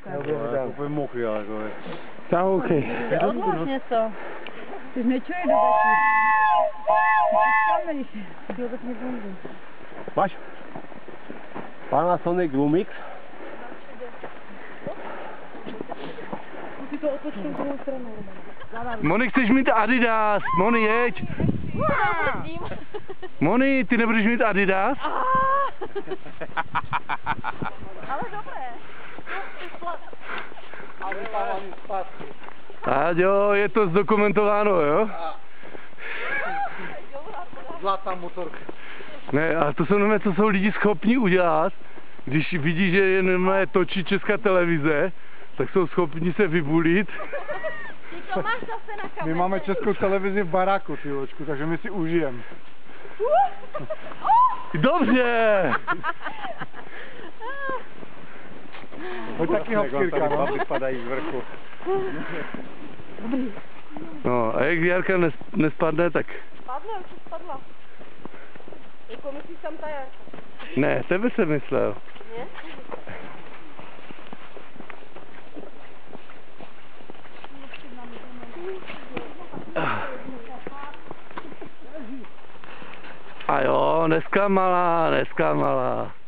Úplně mokrý, ale jako je. Tahouky. Odlož něco. Ty jsi nečuje do taky. Máš? Panasonic Lumix. Musí to otočit druhou stranu. Moni, chceš mít Adidas? Moni, jeď. Moni, ty nebudeš mít Adidas? Ale dobré. A jo, je to zdokumentováno, jo? Zlatá motorka. Ne, a to jsou co jsou lidi schopni udělat, když vidí, že jenom točí Česká televize, tak jsou schopni se vybulit. To máš zase na kameře. My máme Českou televizi v baráku, ty ločku, takže my si užijeme. Dobře! Pojď taky hopkýrka, no. Vypadají z vrchu. No, a jak Jarka nespadne, tak... Spadla, už spadla. Jako myslíš tam ta Jarka? Ne, tebe jsem myslel. Ne? A jo, dneska malá.